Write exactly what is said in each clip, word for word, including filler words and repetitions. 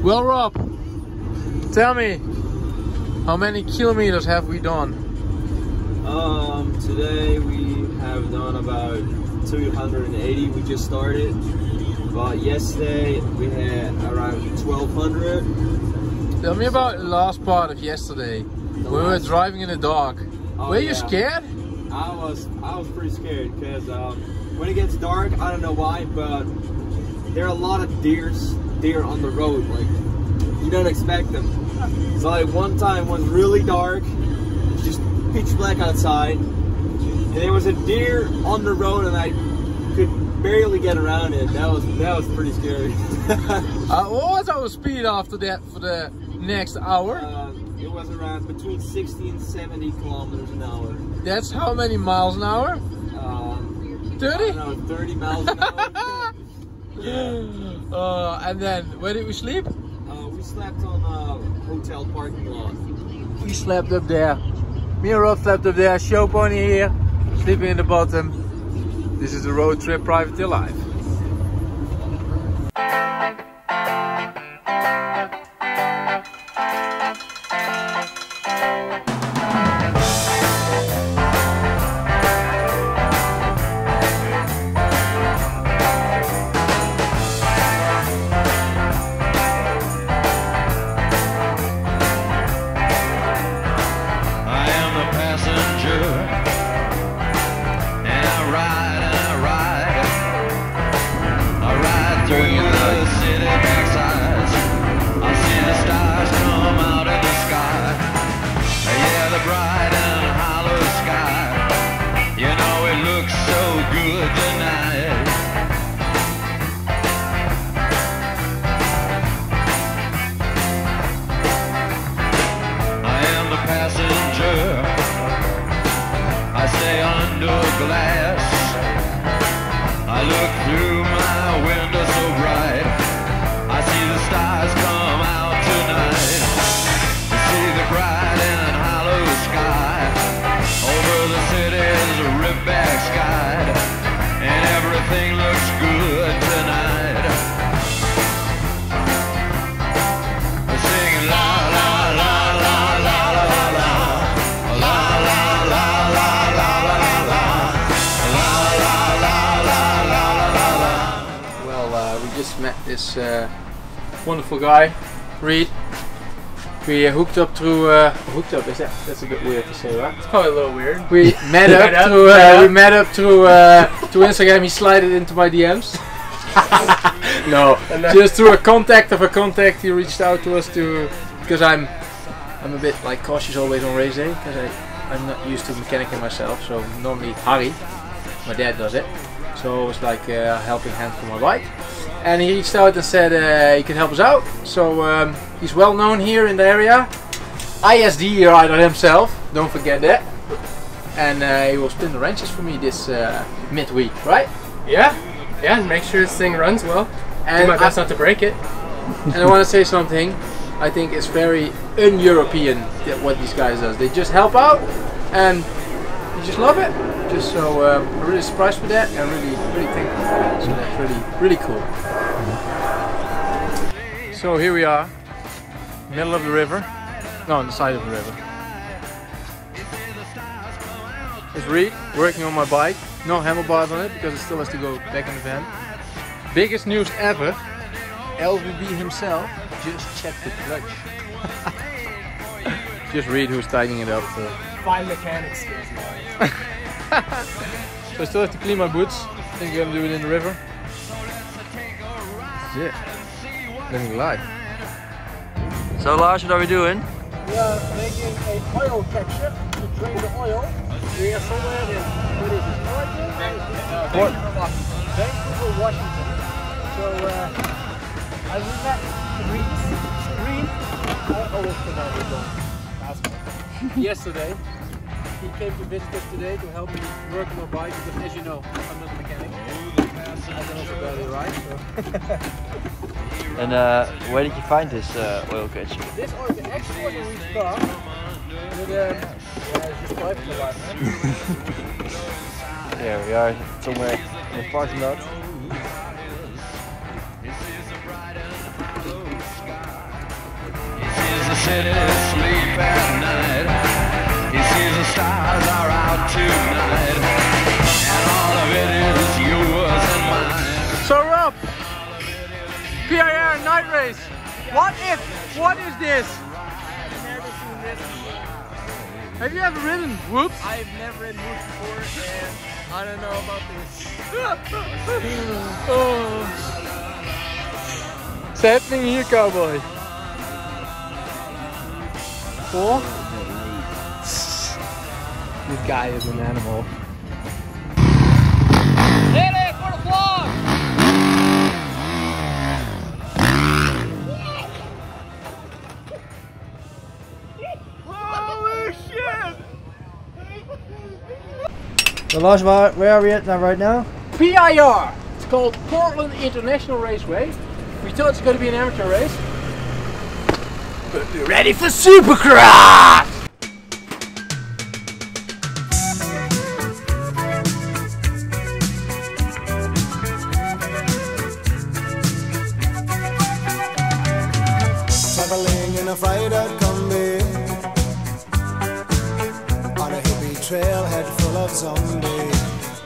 Well, Rob, tell me, how many kilometers have we done? Um, today we have done about two hundred eighty. We just started, but yesterday we had around twelve hundred. Tell me about the last part of yesterday. The we were last- driving in the dark. Oh, were you yeah. scared? I was, I was pretty scared because um, when it gets dark, I don't know why, but there are a lot of deers, deer on the road. Like you don't expect them. So like one time was really dark, just pitch black outside, and there was a deer on the road, and I could barely get around it. That was that was pretty scary. uh, what was our speed after that for the next hour? Uh, it was around between sixty and seventy kilometers an hour. That's how many miles an hour? Um, thirty? I don't know, thirty miles an hour. Yeah. Uh, and then, where did we sleep? Uh, we slept on a hotel parking lot. We slept up there. Me and Rob slept up there. Show pony here, sleeping in the bottom. This is the road trip privately live. Glass. I look through my window so bright, I see the stars come out tonight. I see the bright and hollow sky, over the city's rip-back sky, and everything looks good tonight. I'm singing la la la la la la la la la la la la la la. Just met this uh, wonderful guy, Reed. We uh, hooked up through. Uh, hooked up is that? That's a bit weird to say, right? It's probably a little weird. We met up, Met up, through. Uh, met we up. met up through uh, through Instagram. He slided into my D Ms. No, just through a contact of a contact. He reached out to us to because I'm I'm a bit like cautious always on race day because I I'm not used to mechanicing myself. So normally Harry, my dad, does it. So it was like a helping hand for my bike. And he reached out and said uh, he could help us out. So um, he's well known here in the area. I S D rider himself, don't forget that. And uh, he will spin the wrenches for me this uh, midweek, right? Yeah, yeah, and make sure this thing runs well. And Do my best I, not to break it. And I want to say something. I think it's very un-European that what these guys does. They just help out and you just love it. Just so uh, I'm really surprised with that and really, really thankful for that. So that's really, really cool. So here we are, middle of the river. No, on the side of the river. It's Reed working on my bike. No handlebars on it because it still has to go back in the van. Biggest news ever. L V B himself just checked the clutch. Just Reed who's tightening it up. So. Fine mechanics skills, man. So I still have to clean my boots. I think I'm gonna do it in the river. That's it. Living life. So Lars, what are we doing? We are making an oil capture to drain the oil. We are somewhere in, what is it, Oregon? What? Vancouver, Washington. So uh, I met Reed, Reed, I always pronounce it wrong. Yesterday. He came to visit us today to help me work on my bike because, as you know, I'm not a mechanic. I can also barely ride. So. And uh, where did you find this uh, oil catcher? This oil, the actual oil we start with um, yeah, it's just private to ride, man. Here we are somewhere in the parking lot. city sleep at night. He sees the stars are out tonight, and all of it is yours and mine. So Rob, P I R night race. What if? What is this? I've never seen this before. Have you ever ridden Whoops? I've never ridden Whoops before, and I don't know about this. Oh. What's happening here, cowboy? Cool. This guy is an animal. Hit it for the vlog! Holy shit! So Lars, where, where are we at now, right now? P I R. It's called Portland International Raceway. We thought it's going to be an amateur race, but we're ready for Supercross! Traveling in a fighter combi on a hippie trailhead full of zombies.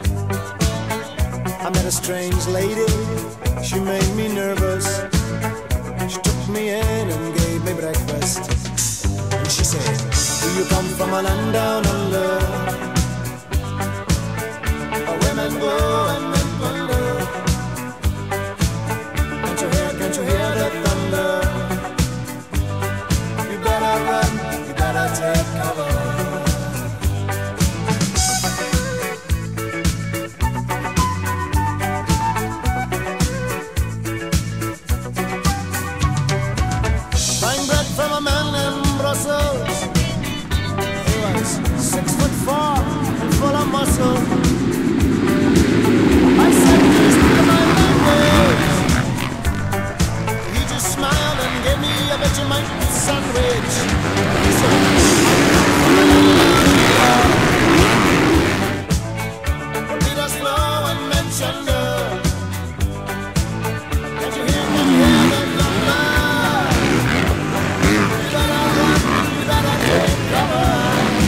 I met a strange lady, she made me nervous. She took me in and gave me breakfast. And she said, do you come from a land down under, where women go and men plunder? Can't you hear, can't you hear the thunder? You better run, you better take cover. Six foot four and full of muscle. I said, please look at my language. He just smiled and gave me a Vegemite sandwich. He said, repeat us slow and mention the. Can't you hear, can you hear the thunder? You better run, you better take cover.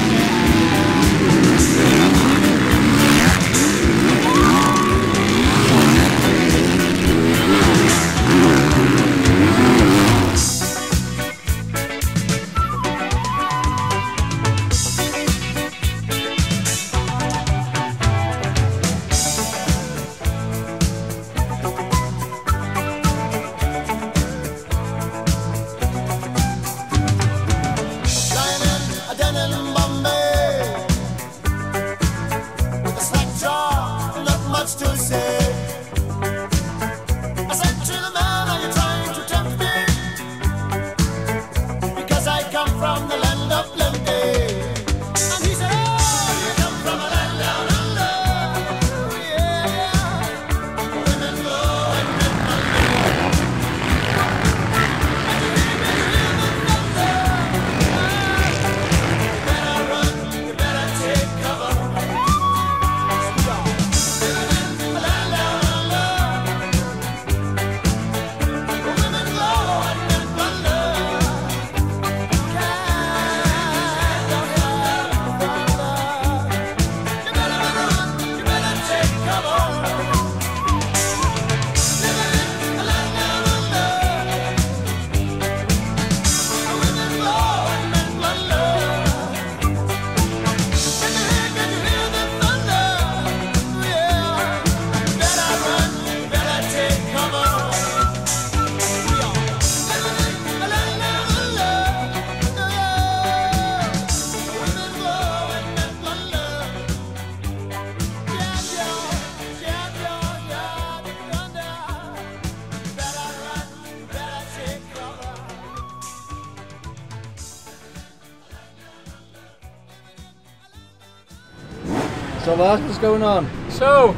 So Lars, what's going on? So,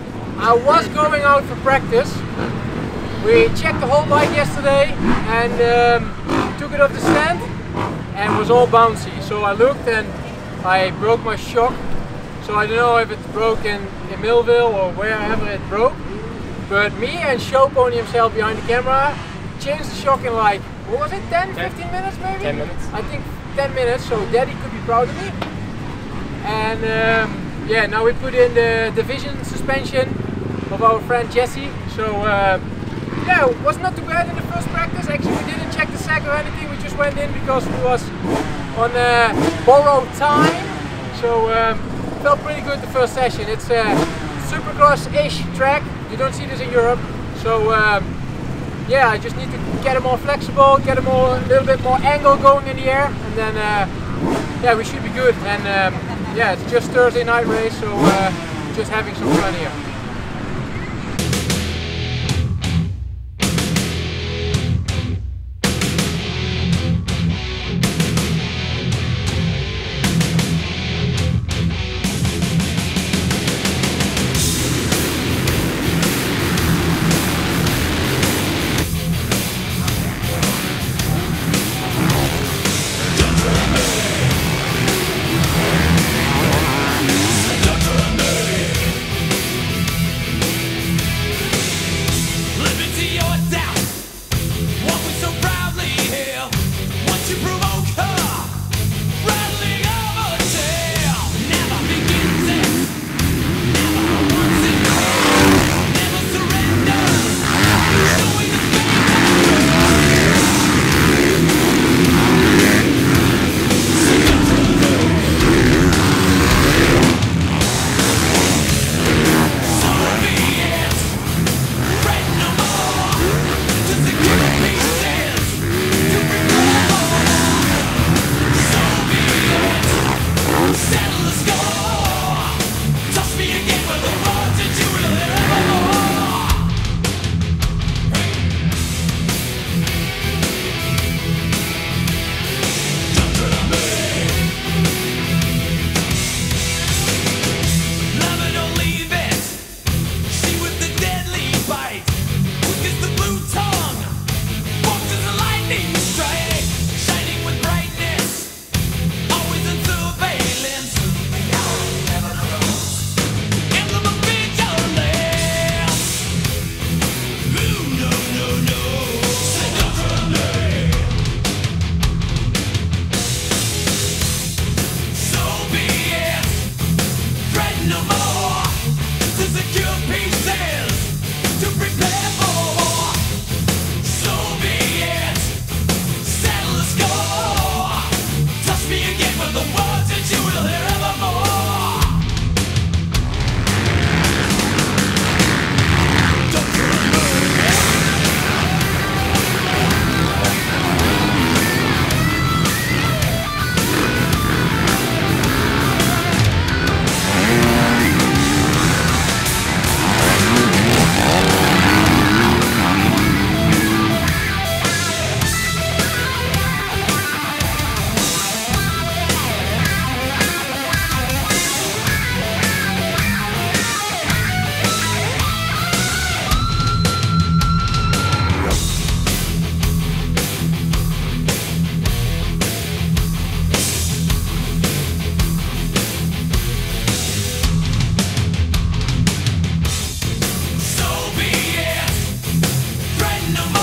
I was going out for practice. We checked the whole bike yesterday and um, took it off the stand and it was all bouncy. So I looked and I broke my shock. So I don't know if it broke in, in Millville or wherever it broke. But me and Showpony himself behind the camera changed the shock in like what was it, ten, fifteen minutes maybe? ten minutes. I think ten minutes, so Daddy could be proud of me. And um, yeah, now we put in the division suspension of our friend Jesse. So uh, yeah, it was not too bad in the first practice. Actually, we didn't check the sack or anything. We just went in because we was on uh, borrowed time. So um, felt pretty good the first session. It's a supercross-ish track. You don't see this in Europe. So um, yeah, I just need to get it more flexible, get it more, a little bit more angle going in the air, and then uh, yeah, we should be good. And um, yeah, it's just Thursday night race, so uh, just having some fun here. No more.